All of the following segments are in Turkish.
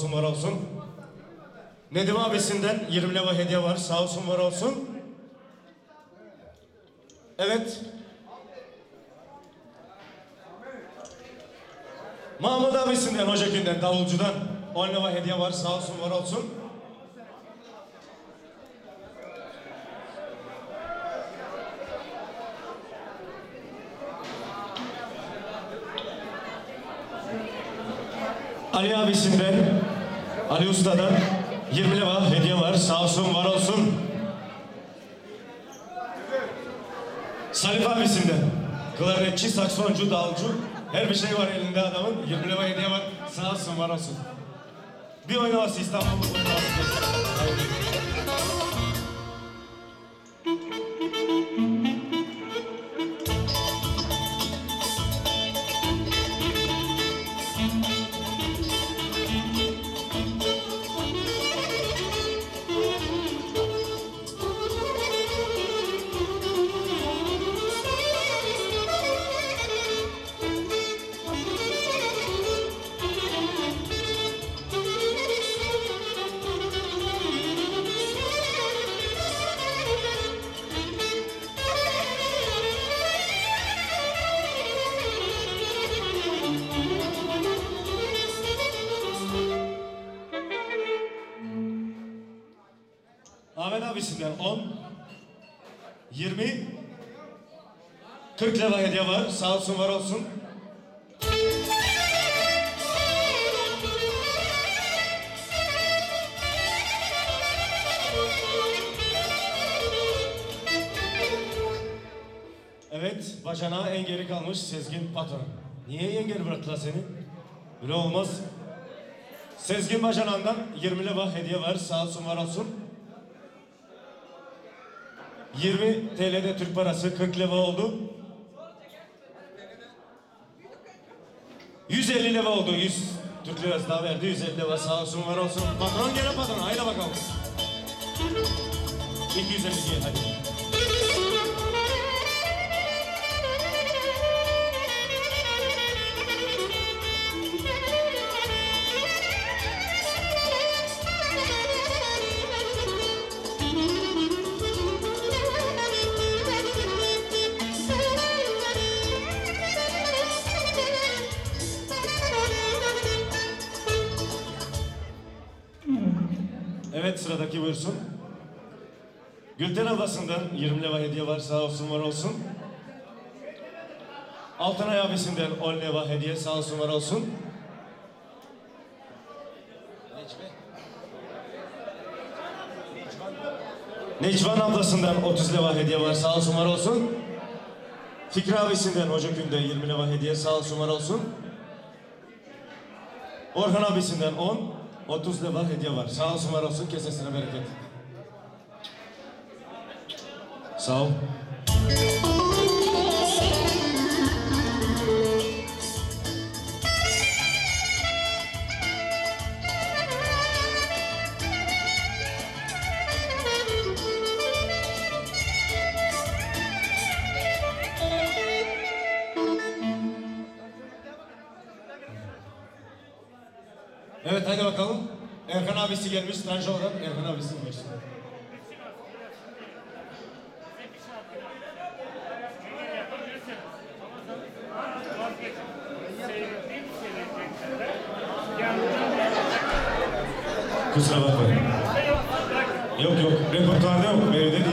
olsun var olsun. Nedim abisinden 20 lira hediye var, sağ olsun var olsun. Evet. Mahmut abisinden, Hocakin'den, davulcudan 10 lira hediye var, sağ olsun var olsun. Ali abisinden, Ali Usta'dan 20 lira hediye var, sağ olsun var olsun. Salif abisinden, klarnetçi, saksfoncu, davulcu, her bir şey var elinde adamın. 20 lira hediye var, sağ olsun var olsun. Bir oynaması İstanbul'un oynaması. Ahmet abisinden 10, 20, 40 lira hediye var. Sağ olsun var olsun. Evet, bacana en geri kalmış Sezgin patron. Niye en geri bıraktılar seni? Böyle olmaz. Sezgin bacanağından 20 lira hediye var. Sağ olsun var olsun. 20 TL'de Türk parası 40 lira oldu. 150 lira oldu. 100 Türk lirası daha verdi. 150 lira sağ olsun var olsun. Patron gene patron. Haydi bakalım. 250 diye hadi. Evet, sıradaki buyursun. Gülten ablasından 20 lira hediye var, sağ olsun var olsun. Altanay abisinden 10 lira hediye, sağ olsun var olsun. Necvan ablasından 30 lira hediye var, sağ olsun var olsun. Fikri abisinden Hocakün'de 20 lira hediye, sağ olsun var olsun. Orhan abisinden 10, 30 lira hediye var. Sağ olsun var olsun, kesesine bereket. Sağ ol. Evet, hadi bakalım. Erkan abisi gelmiş, Tanju olarak Erkan abisi gelmiş. Kusura bakmayın. Yok yok, repertuarda yok, evde değil.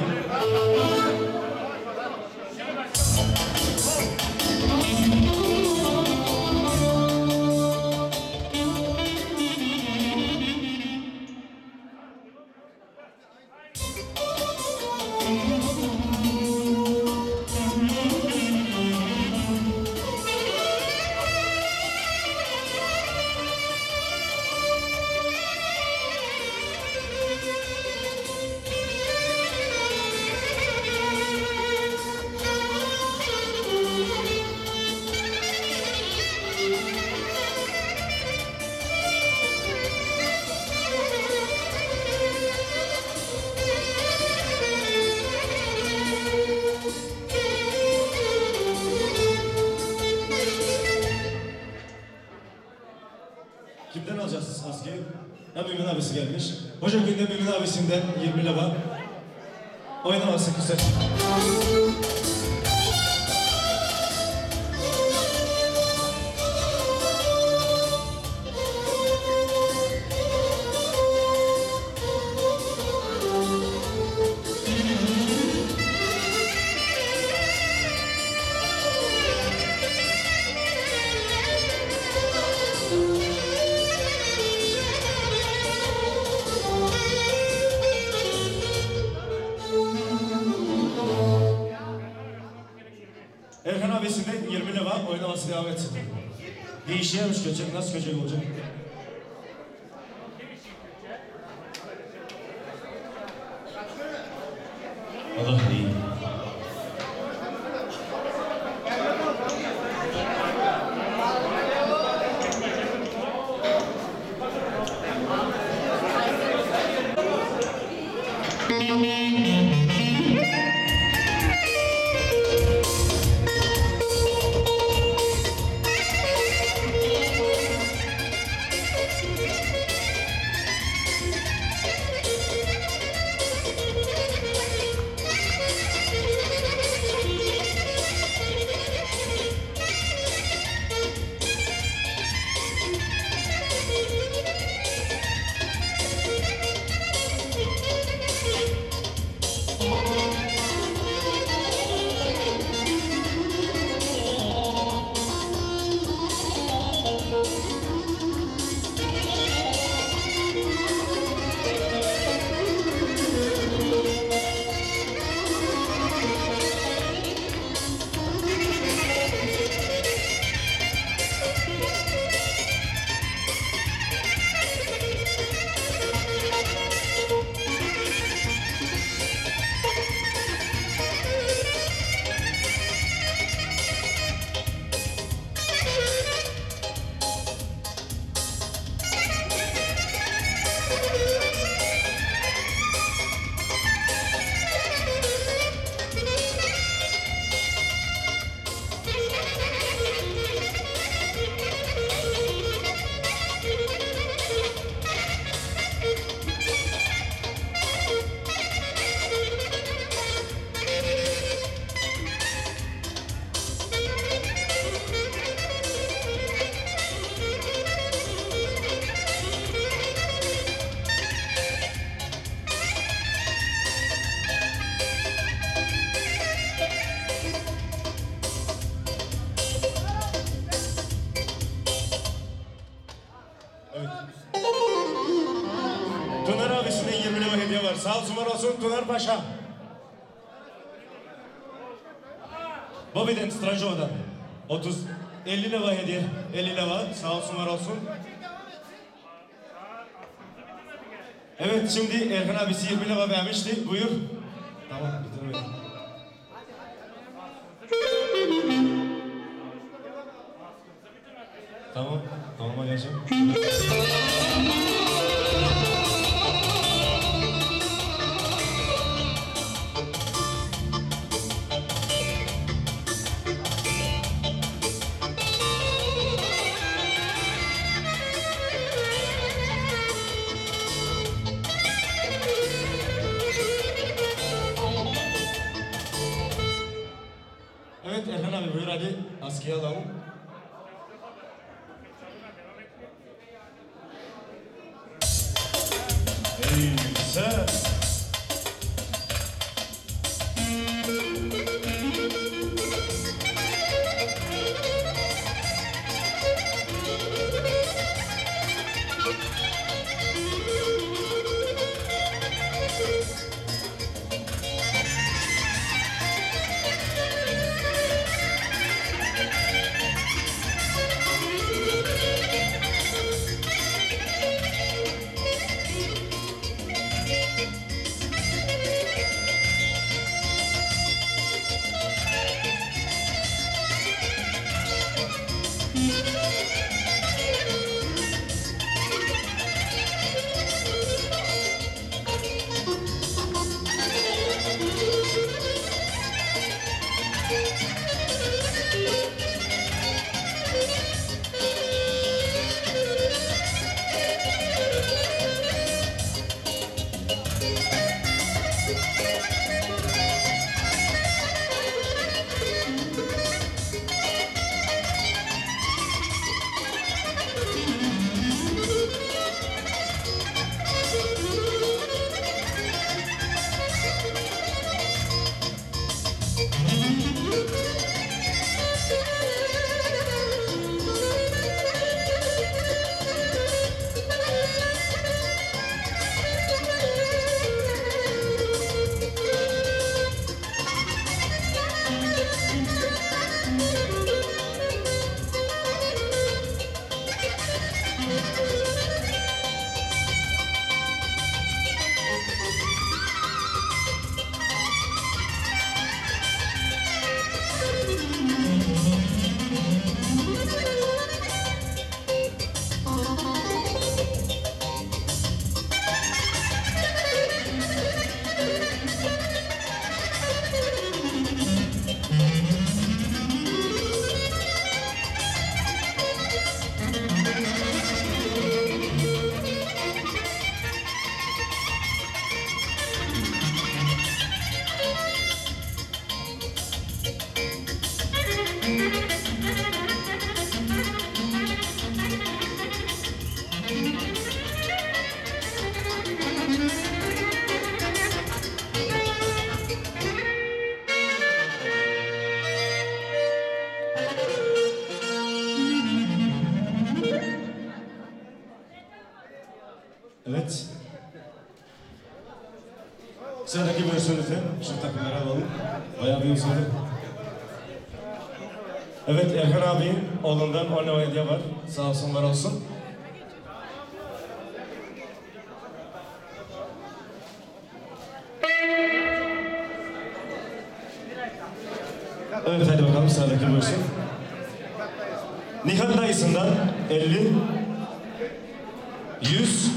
Mümin abisi gelmiş. Hoca günde Mümin abisinden 20 lira oynaması kısa. Erkan abisinden 20 lira oynaması devam etsin. Değişiyormuş köçek, nasıl köçek olacak? Allah iyi. Tüner abisinin 20 lira hediye var. Sağ olsun var olsun Tüner Paşa. Bobby'den Stranjova'dan 50 lira hediye. 50 lira sağ olsun var olsun. Evet şimdi Erkan abisi 20 lira vermişti. Buyur. Tamam bitirmeyin. Tamam. Tamam geleceğim. Evet Erkan abi buyur hadi askıya alalım. Güzel. Evet. Sıradaki versiyon lütfen. Şu takımları alalım. Bayağı bir uzadı. Evet, Erkan abi oğlundan 10 lira hediye var. Sağ olsun, var olsun. Evet, hadi bakalım sıradaki versiyon. Nihat dayısından 50, 100.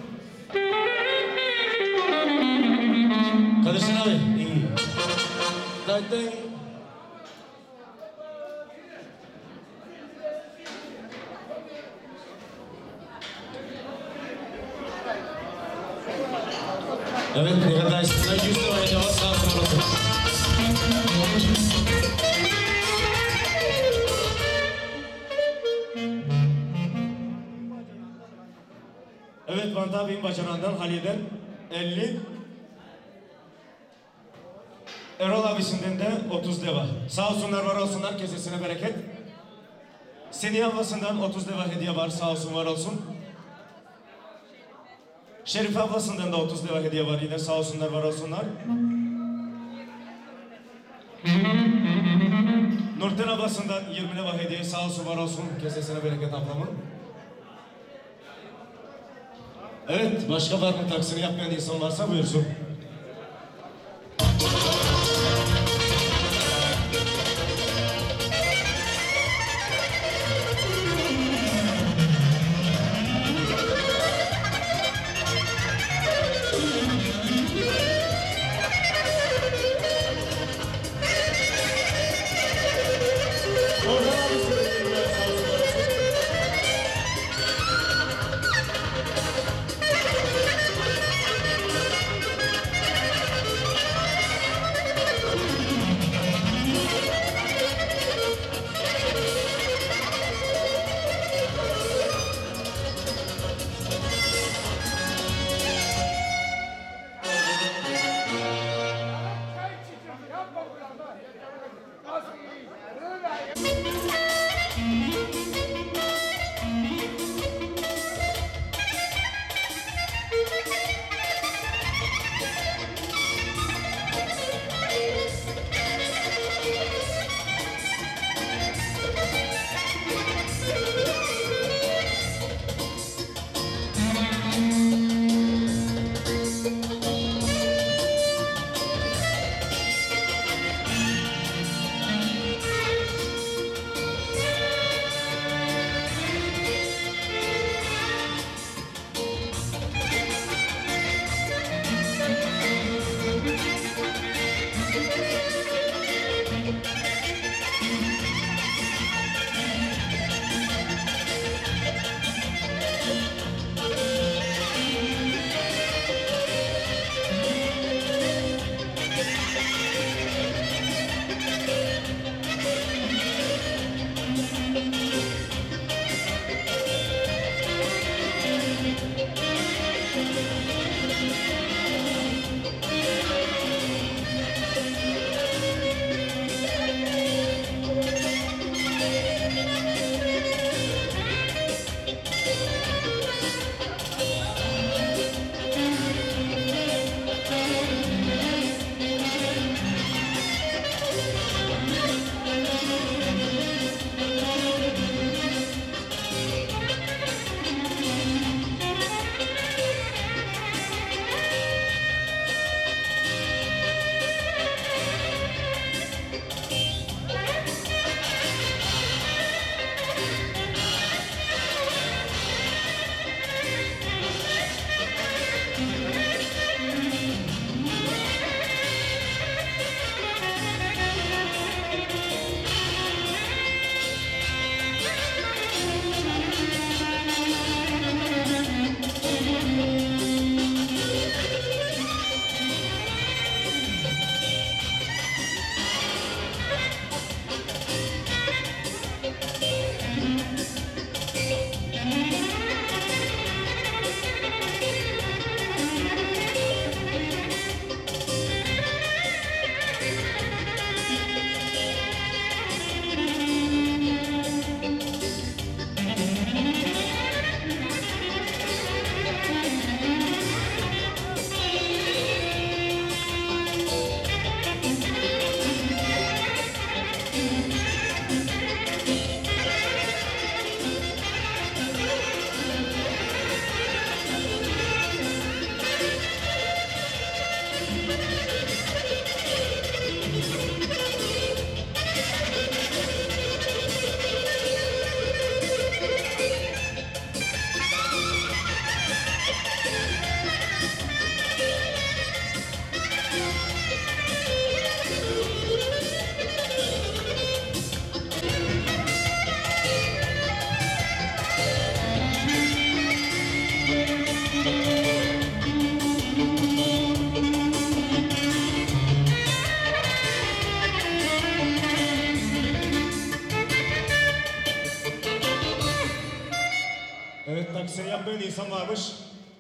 Kadırsın abi, iyi. Day day. Evet, Nihat dayısından 100 lira hediye var. Sağ olsun, var olsun. Evet, Van abinin bacanağından Hali'den 50. Erol abisinden de 30 deva. Sağ olsunlar, var olsunlar, kesesine bereket. Seni ablasından 30 deva hediye var, sağ olsun, var olsun. Şerif ablasından da 30 deva hediye var, yine sağ olsunlar, var olsunlar. Nurten ablasından 20 deva hediye, sağ olsun, var olsun, kesesine bereket ablamın. Evet, başka var mı taksini yapmayan insan varsa buyursun.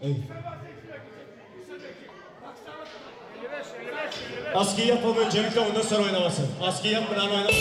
Ey. Askıyı yapalım öncelikle, ondan sonra oynamasın. Askıyı yapmadan oynamasın.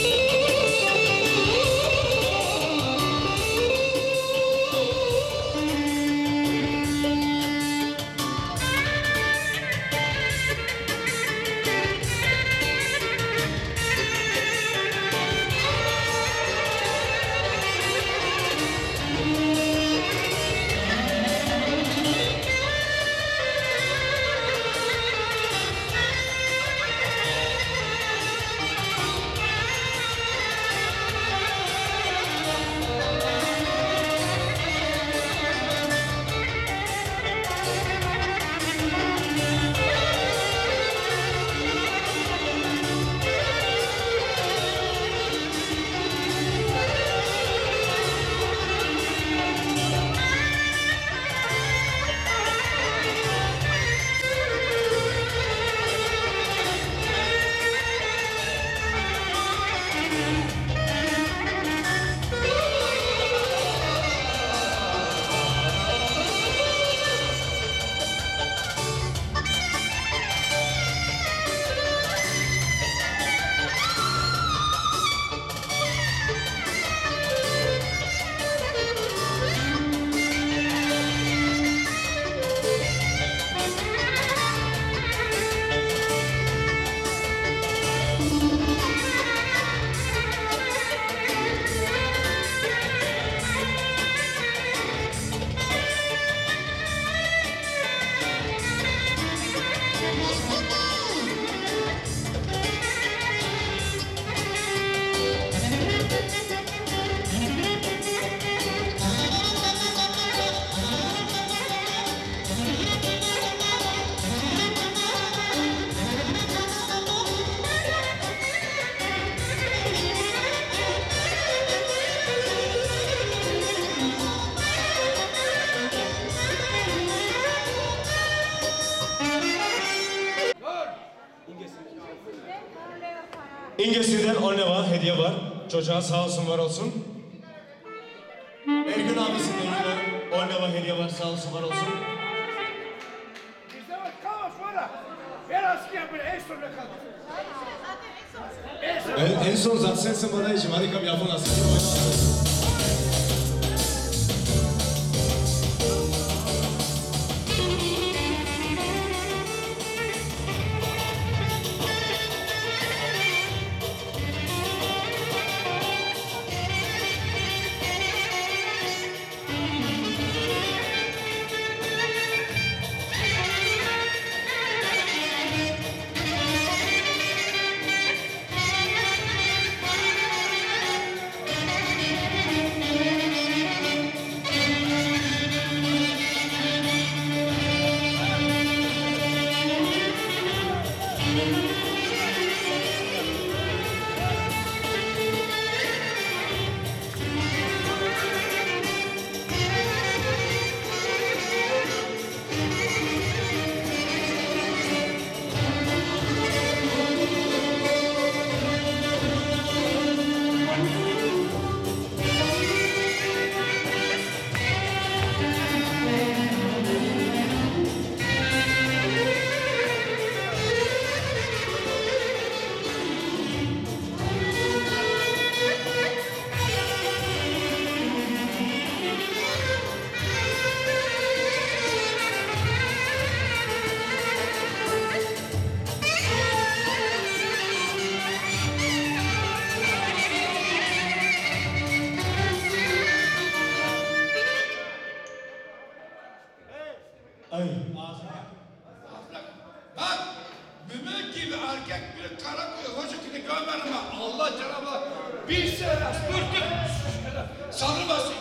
İngesinden 10 lira hediye var. Çocuğa sağ olsun var olsun. Ergün abisinden yine 10 lira hediye var, sağ olsun var olsun. Bizde var, kalma sonra. Ver askıya böyle en sonuna kalma. En son zaten sensin bana işim. Hadi kap yapın aslında. Ay. Bak, mümin gibi erkek bir karakoyu hoca gibi görmedim ben. Allah Cenab-ı Hak bir sene bırtık. Sanırmasın.